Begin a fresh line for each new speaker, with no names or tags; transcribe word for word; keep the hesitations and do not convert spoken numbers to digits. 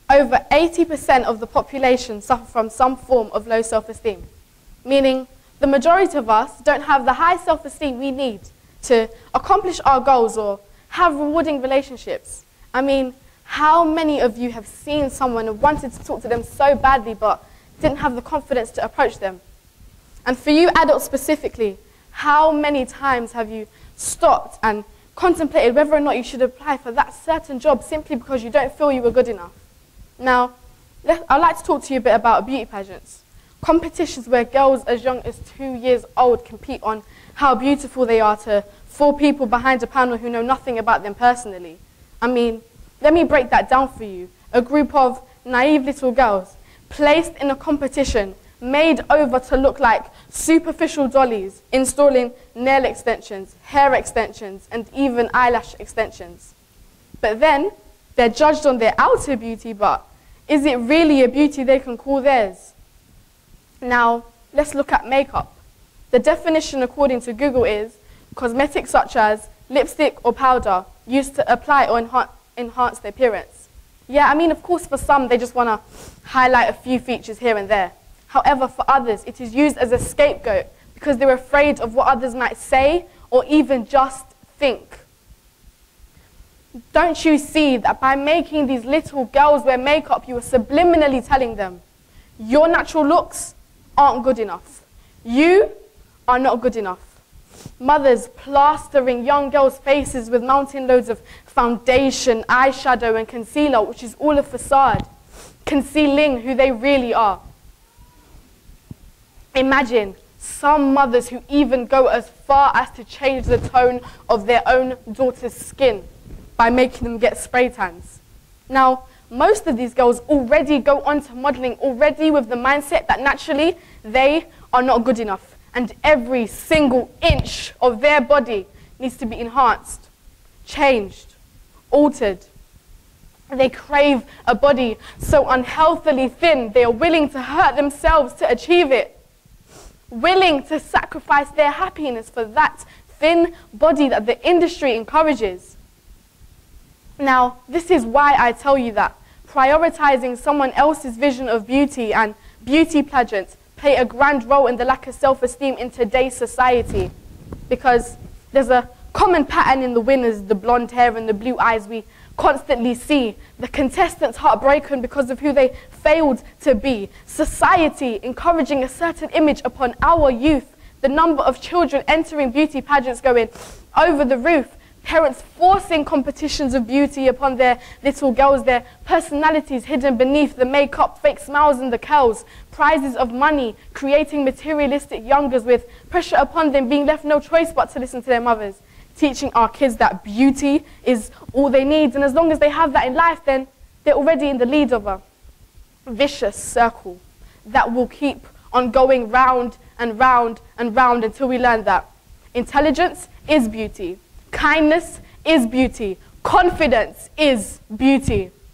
over eighty percent of the population suffer from some form of low self-esteem, meaning the majority of us don't have the high self-esteem we need to accomplish our goals or have rewarding relationships. I mean, how many of you have seen someone and wanted to talk to them so badly but didn't have the confidence to approach them? And for you adults specifically, how many times have you stopped and contemplated whether or not you should apply for that certain job simply because you don't feel you were good enough? Now, I'd like to talk to you a bit about beauty pageants. Competitions where girls as young as two years old compete on how beautiful they are to four people behind a panel who know nothing about them personally. I mean, let me break that down for you. A group of naive little girls placed in a competition made over to look like superficial dollies, installing nail extensions, hair extensions, and even eyelash extensions. But then, they're judged on their outer beauty, but is it really a beauty they can call theirs? Now, let's look at makeup. The definition according to Google is cosmetics such as lipstick or powder used to apply or enha enhance their appearance. Yeah, I mean, of course, for some, they just want to highlight a few features here and there. However, for others, it is used as a scapegoat because they're afraid of what others might say or even just think. Don't you see that by making these little girls wear makeup, you are subliminally telling them, your natural looks aren't good enough. You are not good enough. Mothers plastering young girls' faces with mountain loads of foundation, eyeshadow, and concealer, which is all a facade, concealing who they really are. Imagine some mothers who even go as far as to change the tone of their own daughter's skin by making them get spray tans. Now, most of these girls already go on to modeling already with the mindset that naturally they are not good enough, and every single inch of their body needs to be enhanced, changed, altered. They crave a body so unhealthily thin they are willing to hurt themselves to achieve it, willing to sacrifice their happiness for that thin body that the industry encourages. Now, this is why I tell you that prioritizing someone else's vision of beauty and beauty pageants play a grand role in the lack of self-esteem in today's society. Because there's a common pattern in the winners, the blonde hair and the blue eyes we constantly see, the contestants heartbroken because of who they failed to be, society encouraging a certain image upon our youth, the number of children entering beauty pageants going over the roof, parents forcing competitions of beauty upon their little girls, their personalities hidden beneath the makeup, fake smiles and the curls, prizes of money, creating materialistic youngers with pressure upon them, being left no choice but to listen to their mothers, teaching our kids that beauty is all they need, and as long as they have that in life, then they're already in the lead of a vicious circle that will keep on going round and round and round until we learn that intelligence is beauty. Kindness is beauty. Confidence is beauty.